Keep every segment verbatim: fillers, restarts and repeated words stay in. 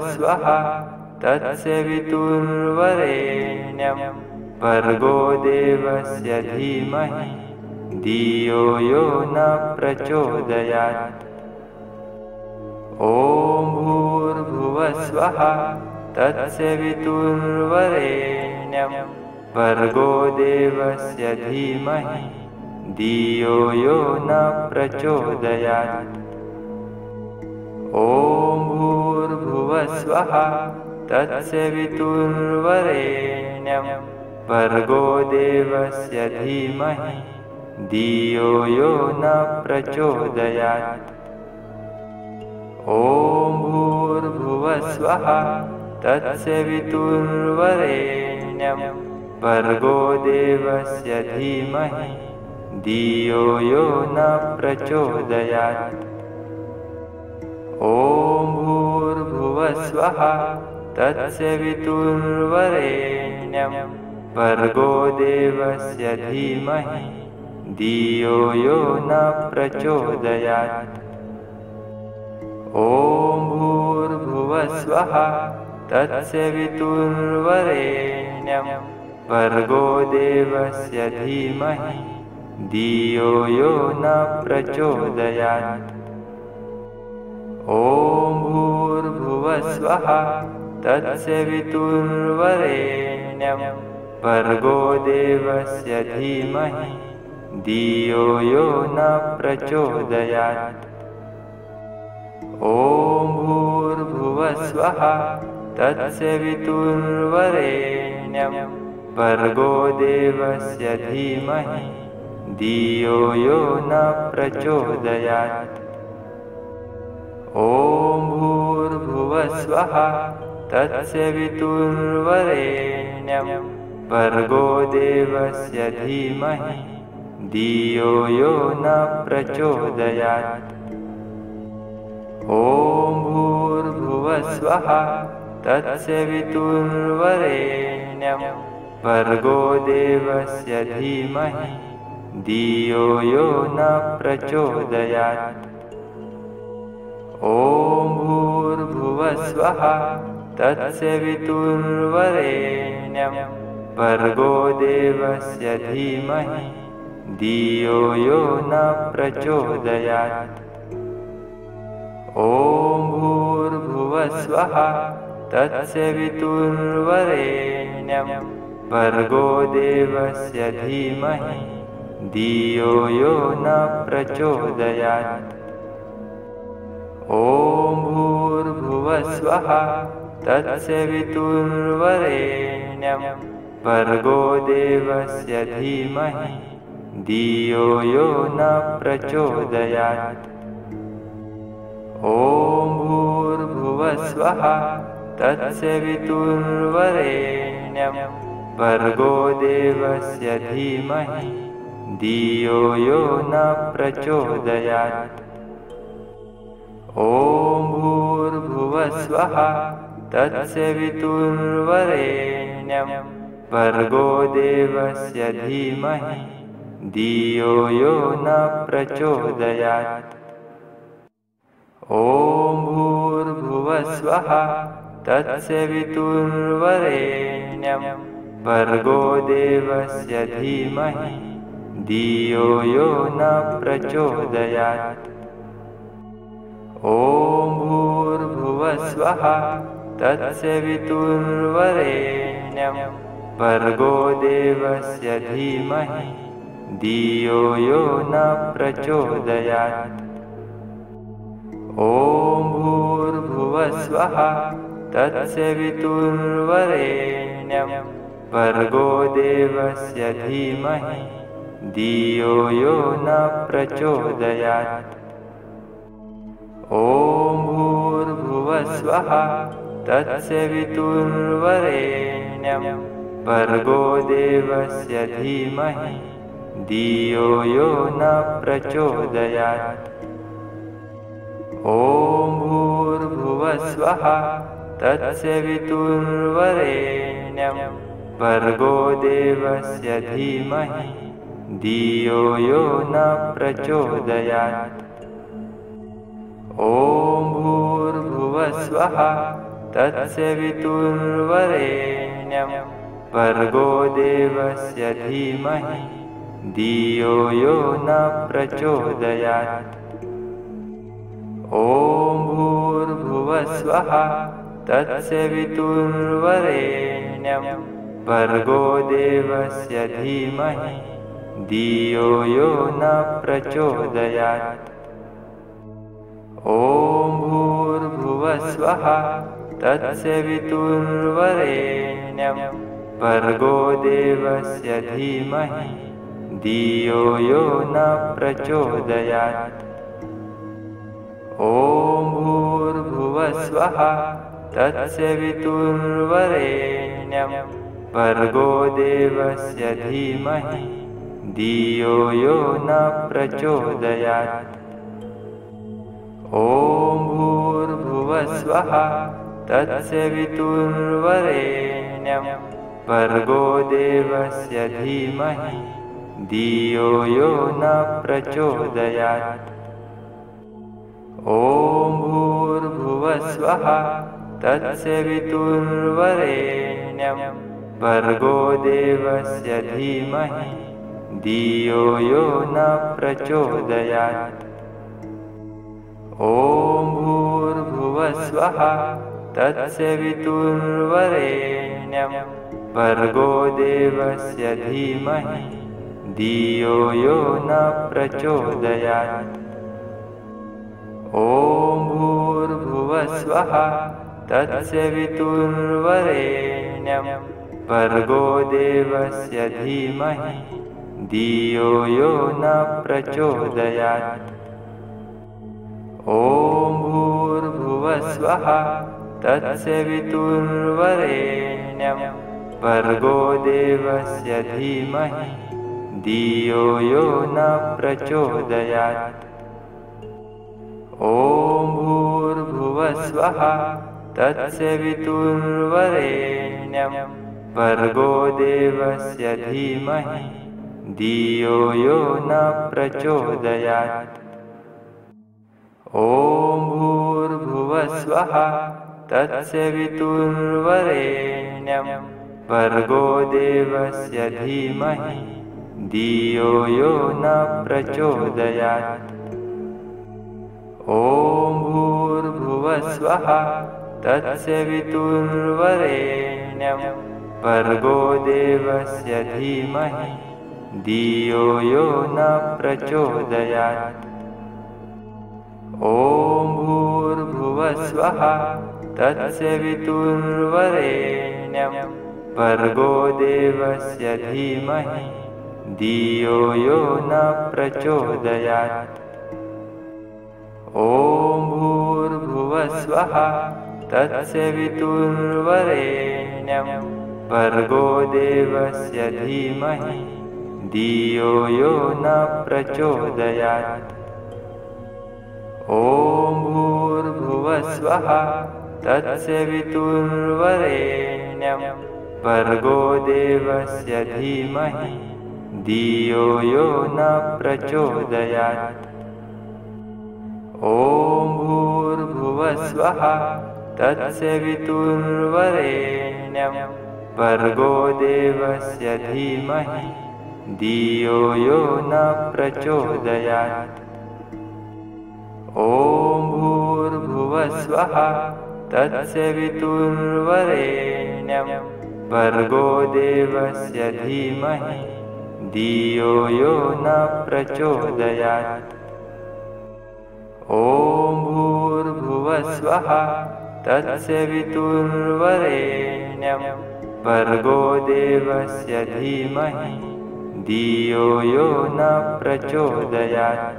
स्वः तत्सवितुर्वरेण्यं भर्गो देवस्य धीमहि धियो यो न प्रचोदयात्। ॐ भूर्भुवस्वः तत्सवितुर्वरेण्यं भर्गो देवस्य धीमहि धियो यो न प्रचोदयात्। ॐ भूर्भुवस्वः तत्सवितुर्वरेण्यं भर्गो देवस्य धीमहि धियो यो न प्रचोदयात्। ॐ भूर्भुवस्वः तत्सवितुर्वरेण्यं भर्गो देवस्य धीमहि धियो यो न प्रचोदयात्। ॐ भूर्भुवस्वः तत्सवितुर्वरेण्यं भर्गो देवस्य धीमहि धियो यो न प्रचोदयात्। ॐ भूर्भुवस्वः तत्सवितुर्वरेण्यं भर्गो देवस्य धीमहि धियो यो न प्रचोदयात्। ॐ भूर्भुवस्वः तत्सवितुर्वरेण्यं भर्गो देवस्य धीमहि धियो यो न प्रचोदयात्। ॐ भूर्भुवस्वः तत्सवितुर्वरेण्यं भर्गो देवस्य धीमहि धियो यो न प्रचोदयात्। ॐ भूर्भुवस्वः तत्सवितुर्वरेण्यं भर्गो देवस्य धीमहि धियो यो न प्रचोदयात्। ॐ भूर्भुवस्वः तत्सवितुर्वरेण्यं भर्गो देवस्य धीमहि धियो यो न प्रचोदयात्। ॐ भूर्भुवस्वः तत्सवितुर्वरेण्यं भर्गो देवस्य धीमहि धियो यो न प्रचोदयात्। ॐ भूर्भुवस्वः तत्सवितुर्वरेण्यं भर्गो देवस्य धीमहि धियो यो न प्रचोदयात्। ॐ भूर्भुवस्वः तत्सवितुर्वरेण्यं भर्गो देवस्य धीमहि धियो यो न प्रचोदयात्। ॐ भूर्भुवस्वः तत्सवितुर्वरेण्यं भर्गो देवस्य धीमहि धियो यो न प्रचोदयात्। ॐ भूर्भुवस्वः तत्सवितुर्वरेण्यं भर्गो देवस्य धीमहि धियो यो न प्रचोदयात्। ॐ भूर्भुवस्वः तत्सवितुर्वरेण्यं भर्गो देवस्य धीमहि धियो यो न प्रचोदयात्। ॐ भूर्भुवस्वः तत्सवितुर्वरेण्यं भर्गो देवस्य धीमहि धियो यो न प्रचोदयात्। ॐ भूर्भुवस्वः तत्सवितुर्वरेण्यं भर्गो देवस्य धीमहि धियो यो न प्रचोदयात्। ॐ भूर्भुवस्वः तत्सवितुर्वरेण्यं भर्गो देवस्य धीमहि धियो यो न प्रचोदयात्। ॐ भूर्भुवस्वः तत्सवितुर्वरेण्यं भर्गो देवस्य धीमहि धियो यो न प्रचोदयात्। ॐ भूर्भुवस्वः तस्य वितुर्वरेण्यं भर्गो देवस्य धीमहि धियो यो न प्रचोदयात्। ॐ भूर्भुवस्वः तस्य वितुर्वरेण्यं भर्गो देवस्य धीमहि धियो यो न प्रचोदयात्। ॐ भूर्भुवस्वः तस्य वितुर्वरेण्यं भर्गो देवस्य धीमहि धियो यो न प्रचोदयात्। ॐ भूर्भुवस्वः तस्य वितुर्वरेण्यं भर्गो देवस्य धीमहि धियो यो न प्रचोदयात्। ॐ भूर्भुवस्वः तस्य वितुर्वरेण्यं भर्गो देवस्य धीमहि धियो यो न प्रचोदयात्। ॐ भूर्भुवस्वः तस्य वितुर्वरेण्यं भर्गो देवस्य धीमहि धियो यो न प्रचोदयात्। ॐ भूर्भुवस्वः तस्य वितुर्वरेण्यं भर्गो देवस्य धीमहि धियो यो न प्रचोदयात्। ॐ भूर्भुवस्वः तस्य वितुर्वरेण्यं भर्गो देवस्य धीमहि धियो यो न प्रचोदयात्। ॐ भूर्भुवस्वः तस्य वितुर्वरेण्यं भर्गो देवस्य धीमहि धियो यो न प्रचोदयात्। ॐ भूर्भुवस्वः तस्य वितुर्वरेण्यं भर्गो देवस्य धीमहि धियो यो न प्रचोदयात्। ॐ भूर्भुवस्वः तस्य वितुर्वरेण्यं भर्गो देवस्य धीमहि धियो यो न प्रचोदयात्। ॐ भूर्भुवस्वः तस्य वितुर्वरेण्यं भर्गो देवस्य धीमहि धियो यो न प्रचोदयात्। ॐ भूर्भुवस्वः तस्य वितुर्वरेण्यं भर्गो देवस्य धीमहि धियो यो न प्रचोदयात्। ॐ भूर्भुवस्वः तस्य वितुर्वरेण्यं भर्गो देवस्य धीमहि धियो यो न प्रचोदयात्। ॐ भूर्भुवस्वः तस्य वितुर्वरेण्यं भर्गो देवस्य धीमहि धियो यो न प्रचोदयात्। ॐ भूर्भुवस्वः तस्य वितुर्वरेण्यं भर्गो देवस्य धीमहि धियो यो न प्रचोदयात्। ॐ भूर्भुवस्वः तस्य वितुर्वरेण्यं भर्गो देवस्य धीमहि धियो यो न प्रचोदयात्। ॐ भूर्भुवस्वः तस्य वितुर्वरेण्यं भर्गो देवस्य धीमहि धियो यो न प्रचोदयात्।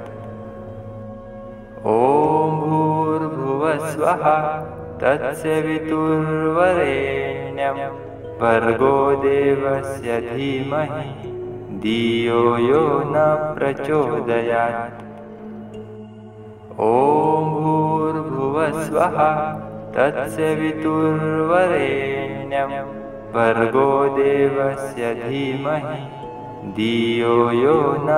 ॐ भूर्भुवस्वः तस्य वितुर्वरेण्यं भर्गो देवस्य धीमहि धियो यो न प्रचोदयात्। ॐ भूर्भुवस्वः तस्य वितुर्वरेण्यं भर्गो देवस्य धीमहि धियो यो न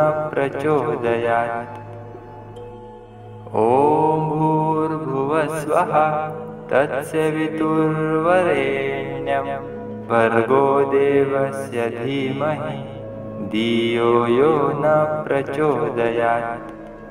प्रचोदयात्। ॐ भूर्भुवस्वः तस्य वितुर्वरेण्यं भर्गो देवस्य धीमहि धियो यो न प्रचोदयात्।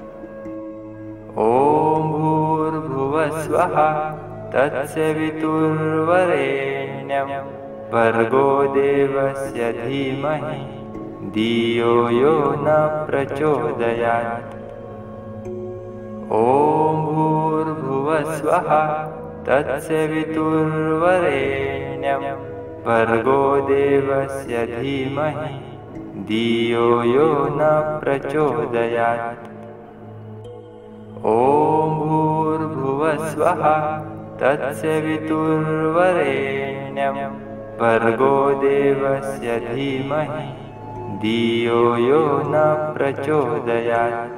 ॐ भूर्भुवस्वः तस्य वितुर्वरेण्यं भर्गो देवस्य धीमहि धियो यो न प्रचोदयात्। ॐ भूर्भुवस्वः तस्य वितुर्वरेण्यं भर्गो देवस्य धीमहि धियो यो न प्रचोदयात्। ॐ भूर्भुवस्वः तस्य वितुर्वरेण्यं भर्गो देवस्य धीमहि धियो यो न प्रचोदयात्।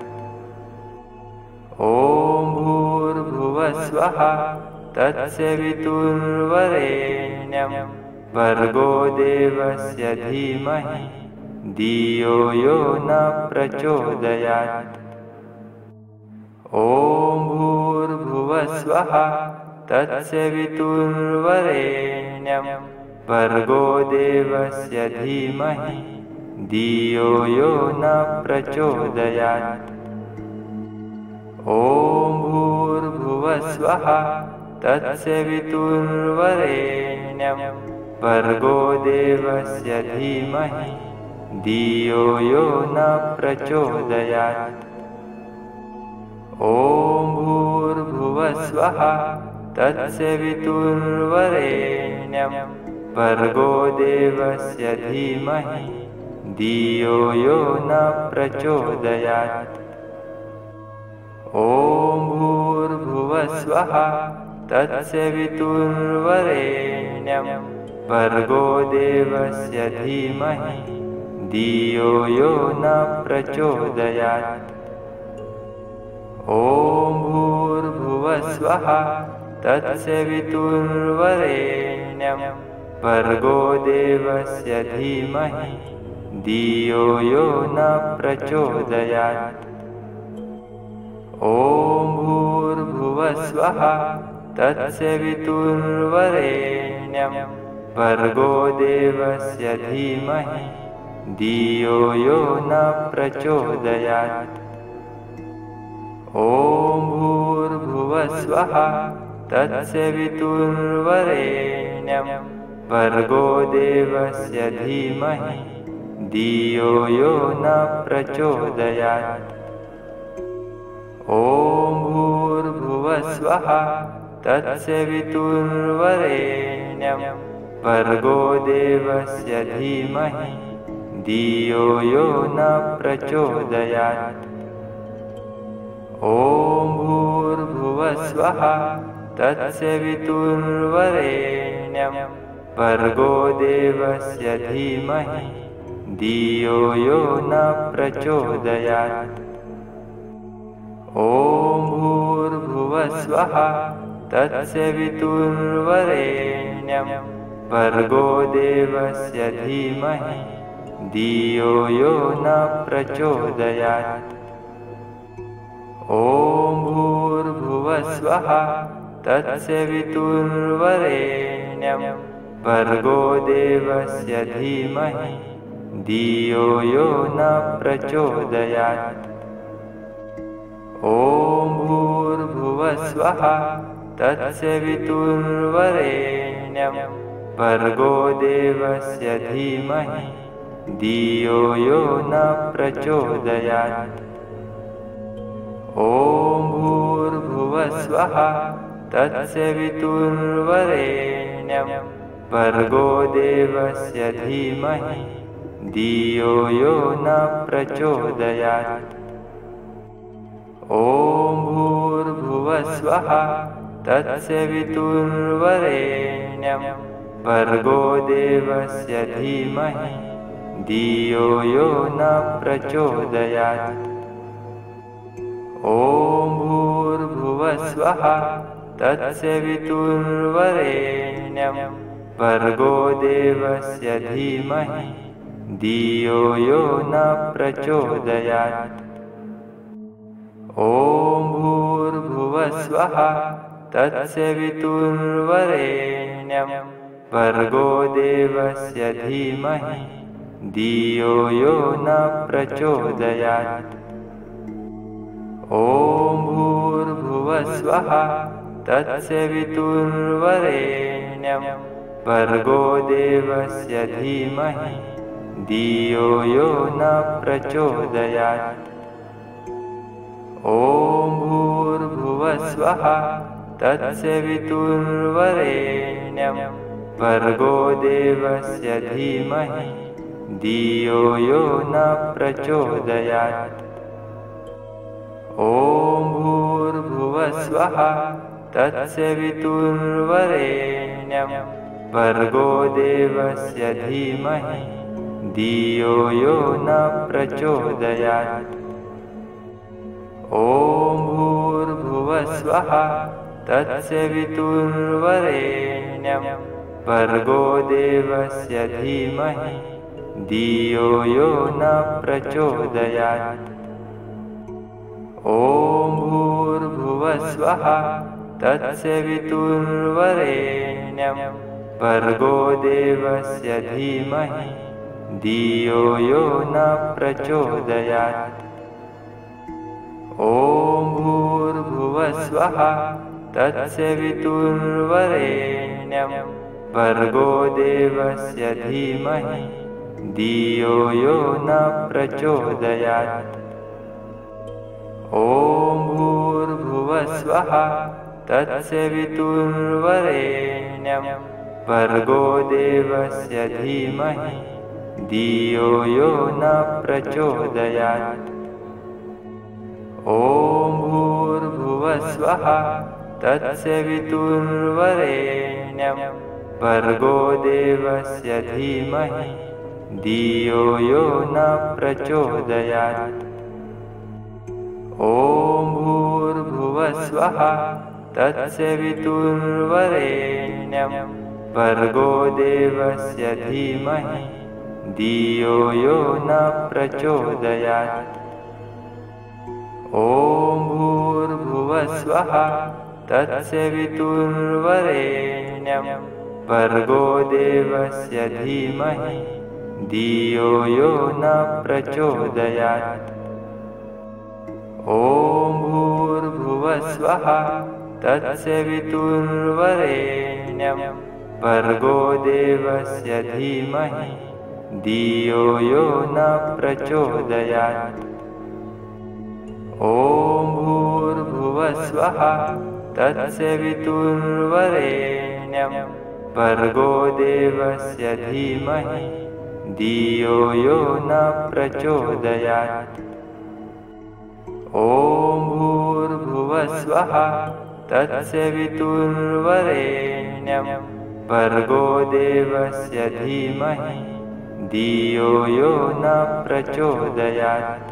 ॐ भूर्भुवस्वः तस्य वितुर्वरेण्यं भर्गो देवस्य धीमहि धियो यो न प्रचोदयात्। ॐ भूर्भुवस्वः तस्य वितुर्वरेण्यं भर्गो देवस्य धीमहि धियो यो न प्रचोदयात्। ॐ भूर्भुवस्वः तस्य वितुर्वरेण्यं भर्गो देवस्य धीमहि धियो यो न प्रचोदयात्। ॐ भूर्भुवस्वः तस्य वितुर्वरेण्यं भर्गो देवस्य धीमहि धियो यो न प्रचोदयात्। ॐ भूर्भुवस्वः तस्य वितुर्वरेण्यं भर्गो देवस्य धीमहि धियो यो न प्रचोदयात्। ॐ भूर्भुवस्वः तस्य वितुर्वरेण्यं भर्गो देवस्य धीमहि धियो यो न प्रचोदयात्। ॐ भूर्भुवस्वः तस्य वितुर्वरेण्यं भर्गो देवस्य धीमहि धियो यो न प्रचोदयात्। ॐ भूर्भुवस्वः तस्य वितुर्वरेण्यं भर्गो देवस्य धीमहि धियो यो न प्रचोदयात्। ॐ भूर्भुवस्वः तस्य वितुर्वरेण्यं भर्गो देवस्य धीमहि धियो यो न प्रचोदयात्। ॐ भूर्भुवस्वः तस्य वितुर्वरेण्यं भर्गो देवस्य धीमहि धियो यो न प्रचोदयात्। ॐ भूर्भुवस्वः तस्य वितुर्वरेण्यं भर्गो देवस्य धीमहि धियो यो न प्रचोदयात्। ॐ भूर्भुवस्वः तस्य वितुर्वरेण्यं भर्गो देवस्य धीमहि धियो यो न प्रचोदयात्। ॐ भूर्भुवस्वः तस्य वितुर्वरेण्यं भर्गो देवस्य धीमहि धियो यो न प्रचोदयात्। ॐ भूर्भुवस्वः तस्य वितुर्वरेण्यं भर्गो देवस्य धीमहि धियो यो न प्रचोदयात्। ॐ भूर्भुवस्वः तस्य वितुर्वरेण्यं भर्गो देवस्य धीमहि धियो यो न प्रचोदयात्। ॐ भूर्भुवस्वः तस्य वितुर्वरेण्यं भर्गो देवस्य धीमहि धियो यो न प्रचोदयात्। ॐ भूर्भुवस्वः तस्य वितुर्वरेण्यं भर्गो देवस्य धीमहि धियो यो न प्रचोदयात्। ॐ भूर्भुवस्वः तस्य वितुर्वरेण्यं भर्गो देवस्य धीमहि धियो यो न प्रचोदयात्। ॐ भूर्भुवस्वः तस्य वितुर्वरेण्यं भर्गो देवस्य धीमहि धियो यो न प्रचोदयात्। ॐ भूर्भुवस्वः तस्य वितुर्वरेण्यं भर्गो देवस्य धीमहि धियो यो न प्रचोदयात्। ॐ भूर्भुवस्वः तस्य वितुर्वरेण्यं भर्गो देवस्य धीमहि धियो यो न प्रचोदयात्। ॐ भूर्भुवस्वः तस्य वितुर्वरेण्यं भर्गो देवस्य धीमहि धियो यो न प्रचोदयात्। ॐ भूर्भुवस्वः तस्य वितुर्वरेण्यं भर्गो देवस्य धीमहि धियो यो न प्रचोदयात्। ॐ भूर्भुवस्वः तस्य वितुर्वरेण्यं भर्गो देवस्य धीमहि धियो यो न प्रचोदयात्। ॐ भूर्भुवस्वः तस्य वितुर्वरेण्यं भर्गो देवस्य धीमहि धियो यो न प्रचोदयात्। ॐ भूर्भुवस्वः तस्य वितुर्वरेण्यं भर्गो देवस्य धीमहि धियो यो न प्रचोदयात्। ॐ भूर्भुवस्वः तस्य वितुर्वरेण्यं भर्गो देवस्य धीमहि धियो यो न प्रचोदयात्। ॐ भूर्भुवस्वः तस्य वितुर्वरेण्यं भर्गो देवस्य धीमहि धियो यो न प्रचोदयात्। ॐ भूर्भुवस्वः तस्य वितुर्वरेण्यं भर्गो देवस्य धीमहि धियो यो न प्रचोदयात्। ॐ भूर्भुवस्वः तस्य वितुर्वरेण्यं भर्गो देवस्य धीमहि धियो यो न प्रचोदयात्।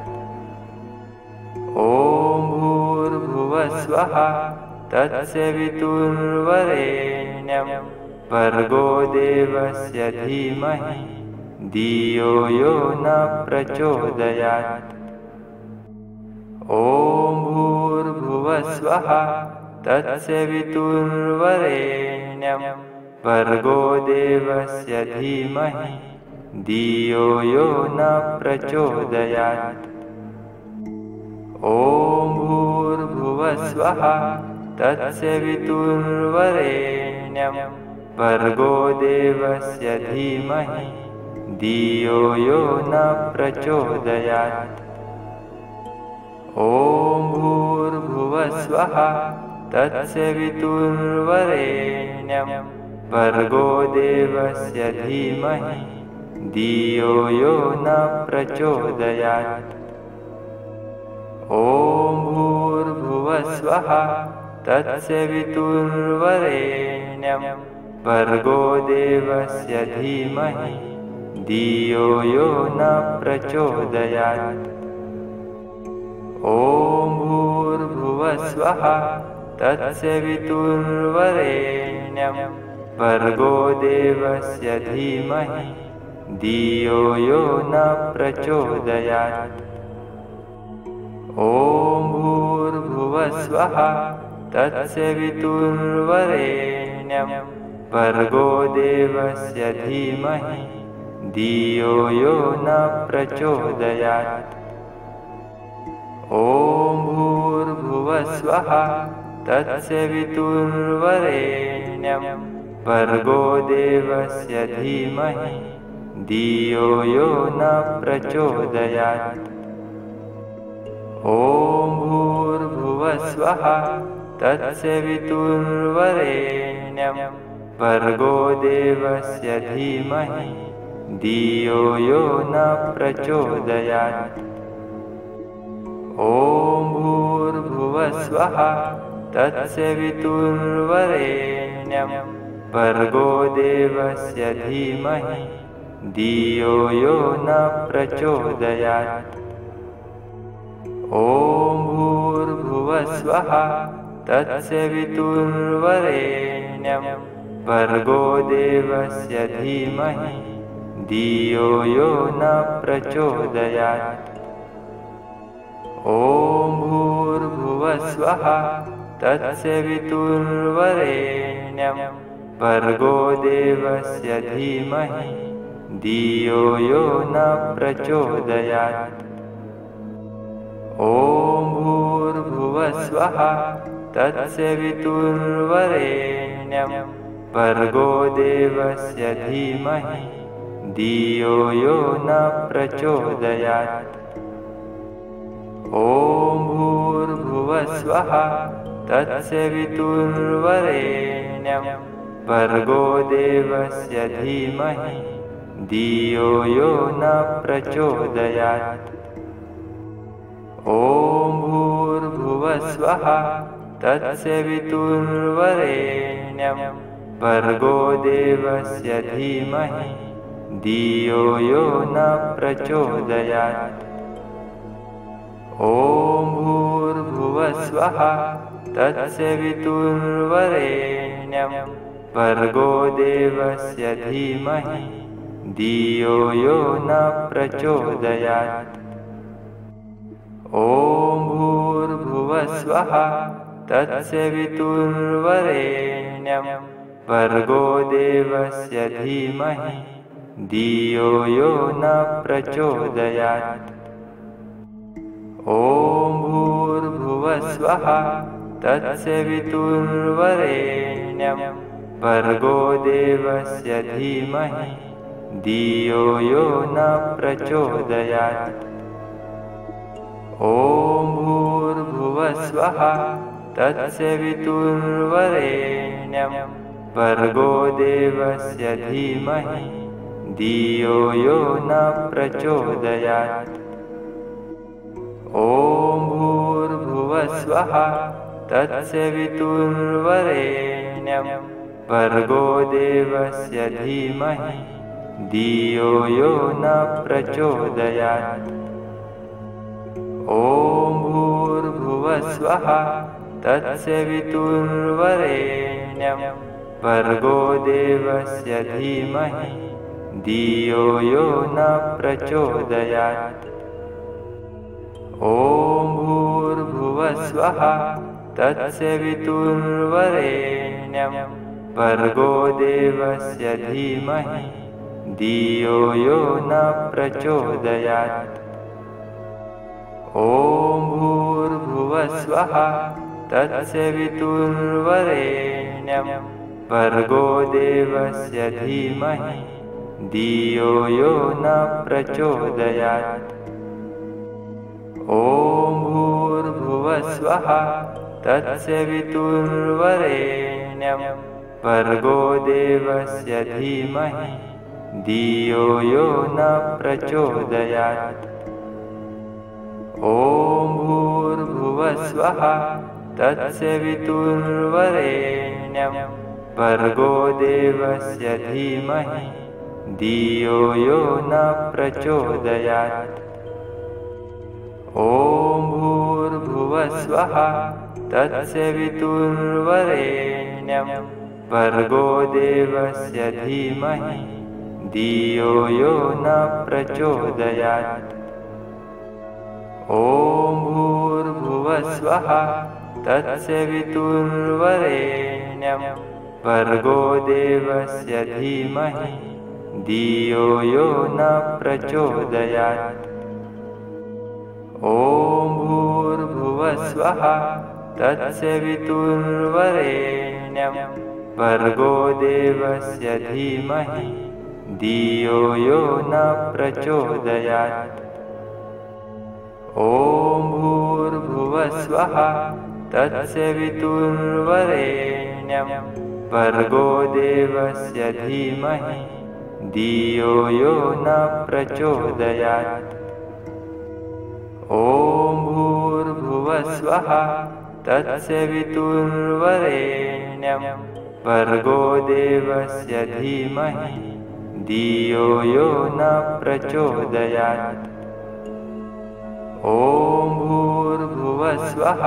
ॐ भूर्भुवस्वः तस्य वितुर्वरेण्यं भर्गो देवस्य धीमहि धियो यो न प्रचोदयात्। ॐ भूर्भुवस्वः तस्य वितुर्वरेण्यं भर्गो देवस्य धीमहि धियो यो न प्रचोदयात्। ॐ भूर्भुवस्वः तस्य वितुर्वरेण्यं भर्गो देवस्य धीमहि धियो यो न प्रचोदयात्। ॐ भूर्भुवस्वः तस्य वितुर्वरेण्यं भर्गो देवस्य धीमहि धियो यो न प्रचोदयात्। ॐ भूर्भुवस्वः तस्य वितुर्वरेण्यं भर्गो देवस्य धीमहि धियो यो न प्रचोदयात्। ॐ भूर्भुवस्वः तस्य वितुर्वरेण्यं भर्गो देवस्य धीमहि धियो यो न प्रचोदयात्। ॐ भूर्भुवस्वः तत्सवितुर्वरेण्यं भर्गो देवस्य धीमहि धियो यो न प्रचोदयात्। ॐ भूर्भुवस्वः तत्सवितुर्वरेण्यं भर्गो देवस्य धीमहि धियो यो न प्रचोदयात्। ॐ भूर्भुवस्वः तत्सवितुर्वरेण्यं भर्गो देवस्य धीमहि धियो यो न प्रचोदयात्। ॐ भूर्भुवस्वः तत्सवितुर्वरेण्यं भर्गो देवस्य धीमहि धियो यो न प्रचोदयात्। ॐ भूर्भुवस्वः तत्सवितुर्वरेण्यं भर्गो देवस्य धीमहि धियो यो न प्रचोदयात्। ॐ भूर्भुवस्वः तत्सवितुर्वरेण्यं भर्गो देवस्य धीमहि धियो यो न प्रचोदयात्। ॐ भूर्भुवस्वः तत्सवितुर्वरेण्यं भर्गो देवस्य धीमहि धियो यो न प्रचोदयात्। ॐ भूर्भुवस्वः तत्सवितुर्वरेण्यं भर्गो देवस्य धीमहि धियो यो न प्रचोदयात्। ॐ भूर्भुवस्वः तत्सवितुर्वरेण्यं भर्गो देवस्य धीमहि धियो यो न प्रचोदयात्। ॐ भूर्भुवस्वः तत्सवितुर्वरेण्यं भर्गो देवस्य धीमहि धियो यो न प्रचोदयात्। ॐ भूर्भुवस्वः तत्सवितुर्वरेण्यं भर्गो देवस्य धीमहि धियो यो न प्रचोदयात्। ॐ भूर्भुवस्वः तत्सवितुर्वरेण्यं भर्गो देवस्य धीमहि धियो यो न प्रचोदयात्। ॐ भूर्भुवस्वः तत्सवितुर्वरेण्यं भर्गो देवस्य धीमहि धियो यो न प्रचोदयात्। ॐ भूर्भुवस्वः तत्सवितुर्वरेण्यं भर्गो देवस्य धीमहि धियो यो न प्रचोदयात्। ॐ भूर्भुवस्वः तत्सवितुर्वरेण्यं भर्गो देवस्य धीमहि धियो यो न प्रचोदयात्। ॐ भूर्भुवस्वः तत्सवितुर्वरेण्यं भर्गो देवस्य धीमहि धियो यो न प्रचोदयात्। ॐ भूर्भुवस्वः तत्सवितुर्वरेण्यं भर्गो देवस्य धीमहि धियो यो न प्रचोदयात्। ॐ भूर्भुवस्वः तत्सवितुर्वरेण्यं भर्गो देवस्य धीमहि धियो यो न प्रचोदयात्। ॐ भूर्भुवस्वः तत्सवितुर्वरेण्यं भर्गो देवस्य धीमहि धियो यो न प्रचोदयात्। ॐ भूर्भुवस्वः तत्सवितुर्वरेण्यं भर्गो देवस्य धीमहि धियो यो न प्रचोदयात्। ॐ भूर्भुवस्वः तत्सवितुर्वरेण्यं भर्गो देवस्य धीमहि धियो यो न प्रचोदयात्। ॐ भूर्भुवस्वः तत्सवितुर्वरेण्यं भर्गो देवस्य धीमहि धियो यो न प्रचोदयात्। ॐ भूर्भुवस्वः तत्सवितुर्वरेण्यं भर्गो देवस्य धीमहि धियो यो न प्रचोदयात्। ॐ भूर्भुवस्वः तत्सवितुर्वरेण्यं भर्गो देवस्य धीमहि धियो यो न प्रचोदयात्। ॐ भूर्भुवस्वः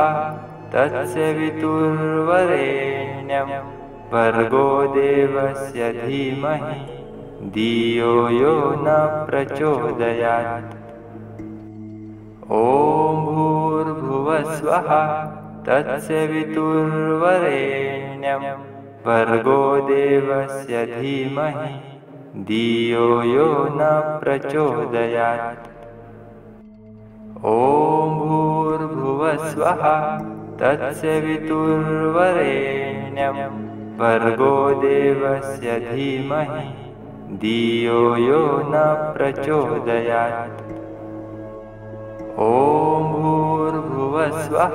तत्सवितुर्वरेण्यं भर्गो देवस्य धीमहि धियो यो न प्रचोदयात्। ॐ भूर्भुवस्वः तत्सवितुर्वरेण्यं भर्गो देवस्य धीमहि धियो यो न प्रचोदयात्। ॐ भूर्भुवस्वः तत्सवितुर्वरेण्यं भर्गो देवस्य धीमहि धियो यो न प्रचोदयात्। ॐ भूर्भुवस्वः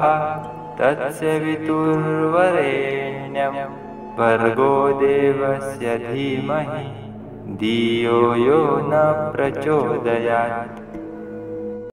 तत्सवितुर्वरेण्यं भर्गो देवस्य धीमहि धियो यो न प्रचोदयात्।